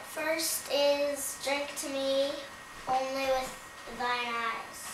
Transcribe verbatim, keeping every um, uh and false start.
First is drink to me only with thine eyes.